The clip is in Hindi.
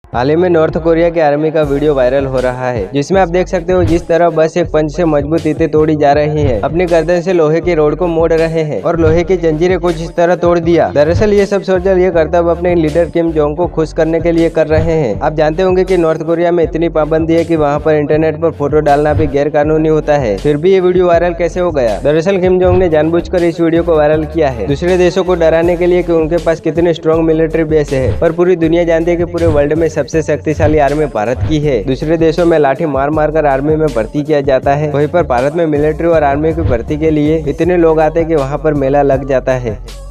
हाल ही में नॉर्थ कोरिया के आर्मी का वीडियो वायरल हो रहा है, जिसमें आप देख सकते हो जिस तरह बस एक पंच से मजबूत ईंटें तोड़ी जा रही हैं। अपनी गर्दन से लोहे की रोड को मोड़ रहे हैं और लोहे की जंजीरें कुछ इस तरह तोड़ दिया। दरअसल ये सब सोल्जर ये करतब अपने लीडर किम जोंग को खुश करने के लिए कर रहे हैं। आप जानते होंगे कि नॉर्थ कोरिया में इतनी पाबंदी है कि वहाँ पर इंटरनेट पर फोटो डालना भी गैर कानूनी होता है, फिर भी ये वीडियो वायरल कैसे हो गया। दरअसल किम जोंग ने जानबूझकर इस वीडियो को वायरल किया है दूसरे देशों को डराने के लिए कि उनके पास कितने स्ट्रॉन्ग मिलिट्री बेस है। पर पूरी दुनिया जानती है कि पूरे वर्ल्ड में सबसे शक्तिशाली आर्मी भारत की है। दूसरे देशों में लाठी मार मार कर आर्मी में भर्ती किया जाता है, वहीं पर भारत में मिलिट्री और आर्मी की भर्ती के लिए इतने लोग आते हैं कि वहाँ पर मेला लग जाता है।